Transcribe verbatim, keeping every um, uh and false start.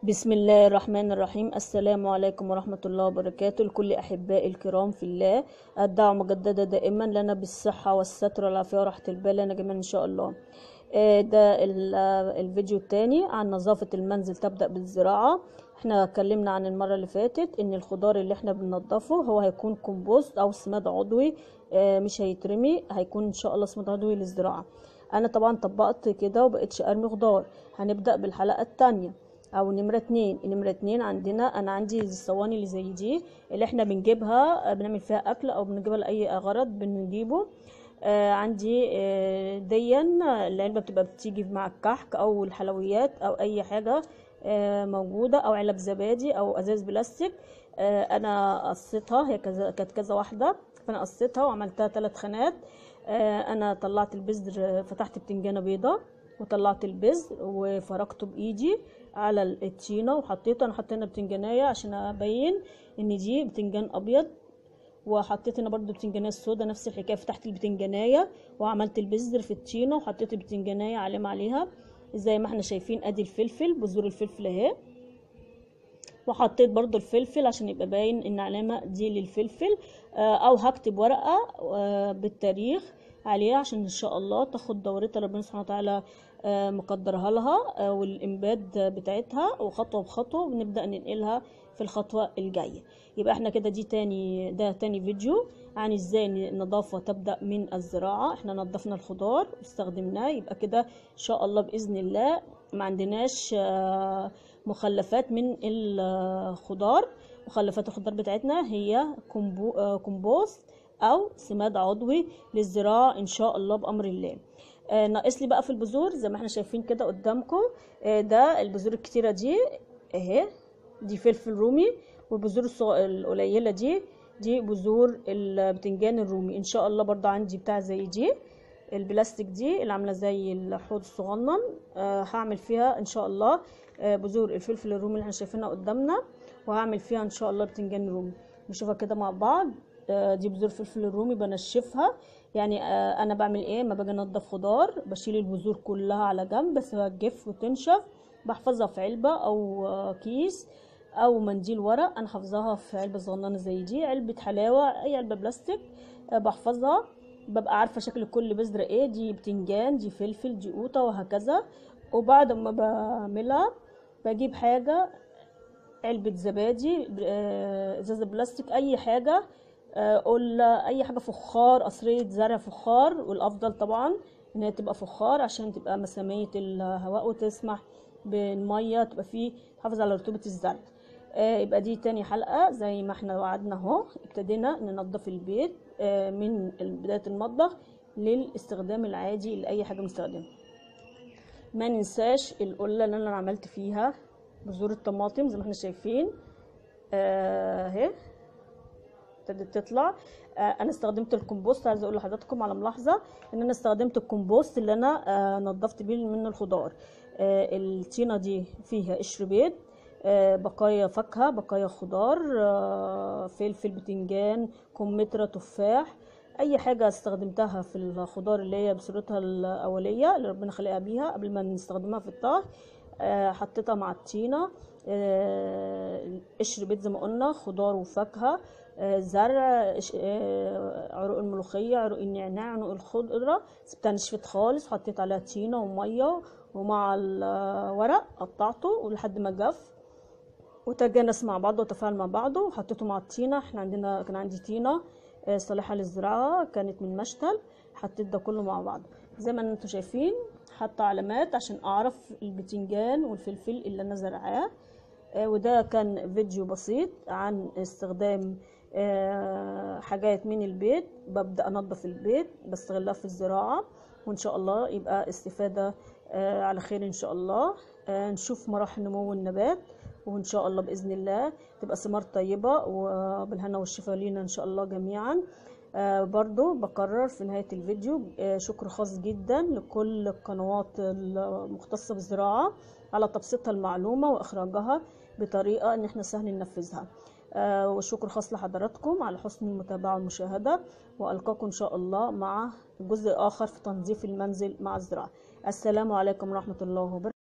بسم الله الرحمن الرحيم. السلام عليكم ورحمة الله وبركاته. لكل أحبائي الكرام في الله، الدعوة مجددة دائما لنا بالصحة والستر والعافية وراحة البال لنا جميعا إن شاء الله. آه، ده ال- آه، الفيديو التاني عن نظافة المنزل تبدأ بالزراعة. احنا اتكلمنا عن المرة اللي فاتت ان الخضار اللي احنا بننضفه هو هيكون كومبوست او سماد عضوي، آه، مش هيترمي، هيكون ان شاء الله سماد عضوي للزراعة. انا طبعا طبقت كده وبقتش ارمي خضار. هنبدأ بالحلقة التانية او نمرة اتنين. نمرة اتنين عندنا، انا عندي الصواني اللي زي دي اللي احنا بنجيبها، آه، بنعمل فيها اكل او بنجيبها لاي غرض بنجيبه. آه عندي آه ديا العلبة بتبقى بتيجي مع الكحك او الحلويات او اي حاجة آه موجودة، او علب زبادي او ازاز بلاستيك. آه انا قصيتها، هي كذا كانت كذا واحدة، فانا قصيتها وعملتها ثلاث خانات. آه انا طلعت البذر، فتحت بتنجانة بيضة وطلعت البذر وفركته بايدي على الطينة وحطيته. انا حطينا بتنجانية عشان ابين ان دي بتنجان ابيض، وحطيت هنا برضو بتنجانية السودا نفس الحكايه. فتحت البتنجانية وعملت البذر في الطينه وحطيت البتنجانية علم عليها زي ما احنا شايفين. ادي الفلفل، بذور الفلفل اهي، وحطيت برضو الفلفل عشان يبقى باين ان علامة دي للفلفل. آه، او هكتب ورقة آه، بالتاريخ عليها عشان ان شاء الله تاخد دورتها، ربنا سبحانه وتعالى آه، مقدرها لها، آه، والانبات بتاعتها، وخطوة بخطوة بنبدأ ننقلها في الخطوة الجاية. يبقى احنا كده دي تاني ده تاني فيديو عن ازاي النظافة تبدأ من الزراعة. احنا نظفنا الخضار واستخدمناه، يبقى كده ان شاء الله بإذن الله ما عندناش آه، مخلفات من الخضار. مخلفات الخضار بتاعتنا هي كومبو آه، كومبوست او سماد عضوي للزراعة ان شاء الله بأمر الله. آه، ناقص لي بقى في البذور زي ما احنا شايفين كده قدامكم. آه، ده البذور الكتيرة دي اهي، دي فلفل رومي. والبذور الصغ- القليلة دي دي بذور البتنجان الرومي. ان شاء الله برضو عندي بتاع زي دي البلاستيك دي اللي عامله زي الحوض الصغنن، أه هعمل فيها ان شاء الله أه بذور الفلفل الرومي اللي احنا شايفينها قدامنا، وهعمل فيها ان شاء الله بتنجان رومي. نشوفها كده مع بعض. أه دي بذور الفلفل الرومي بنشفها. يعني أه انا بعمل ايه؟ ما باجي انضف خضار بشيل البذور كلها على جنب، بس تجف وتنشف. بحفظها في علبه او أه كيس او منديل ورق. انا حافظاها في علبه صغننه زي دي، علبه حلاوه، اي علبه بلاستيك. أه بحفظها، ببقى عارفه شكل كل بذره ايه، دي بتنجان، دي فلفل، دي قوطه، وهكذا. وبعد ما بعملها بجيب حاجه، علبه زبادي، آه، ازازه بلاستيك، اي حاجه، آه، قله، اي حاجه، فخار، قصريه زرع فخار، والافضل طبعا ان هي تبقى فخار عشان تبقى مساميه الهواء وتسمح بالميه، تبقى فيه تحافظ على رطوبه الزرع. آه، يبقى دي تاني حلقة زي ما احنا وعدنا اهو. ابتدينا ننظف البيت آه، من بداية المطبخ للاستخدام العادي لأي حاجة مستخدمة. ما ننساش القلة اللي انا عملت فيها بذور الطماطم زي ما احنا شايفين آه، اهي ابتدت تطلع. آه، انا استخدمت الكمبوست. عايزه اقول لحضراتكم على ملاحظه ان انا استخدمت الكمبوست اللي انا آه، نضفت بيه من الخضار. آه، الطينه دي فيها قشر بيض، آه، بقايا فاكهه، بقايا خضار، آه، فلفل، بتنجان، كمثرى، تفاح، اي حاجه استخدمتها في الخضار اللي هي بصورتها الاوليه اللي ربنا خلقها بيها قبل ما نستخدمها في الطهي. آه، حطيتها مع الطينه. آه، قشر بيض زي ما قلنا، خضار وفاكهه، آه، زرع، ش- آه، عروق الملوخيه، عروق النعناع، عروق الخضره، سبتها نشفت خالص. حطيت عليها طينه وميه، ومع الورق قطعته ولحد ما جف وتجانس مع بعضه وتفاعل مع بعضه، وحطيته مع الطينه. احنا عندنا كان عندي طينه آه، صالحه للزراعه، كانت من مشتل. حطيت ده كله مع بعض زي ما انتم شايفين، حاطه علامات عشان اعرف البتنجان والفلفل اللي انا زرعاه. آه، وده كان فيديو بسيط عن استخدام آه، حاجات من البيت. ببدأ انظف البيت بستغلها في الزراعة، وان شاء الله يبقى استفادة آه، على خير ان شاء الله. آه، نشوف مراحل نمو النبات، وان شاء الله بإذن الله تبقى ثمار طيبة وبالهنا والشفاء لينا ان شاء الله جميعا. آه برضو بكرر في نهاية الفيديو آه شكر خاص جدا لكل القنوات المختصة بالزراعة على تبسيطها المعلومة وإخراجها بطريقة ان احنا سهل ننفذها. آه والشكر خاص لحضراتكم على حسن المتابعة والمشاهدة، وألقاكم إن شاء الله مع جزء آخر في تنظيف المنزل مع الزراعة. السلام عليكم ورحمة الله وبركاته.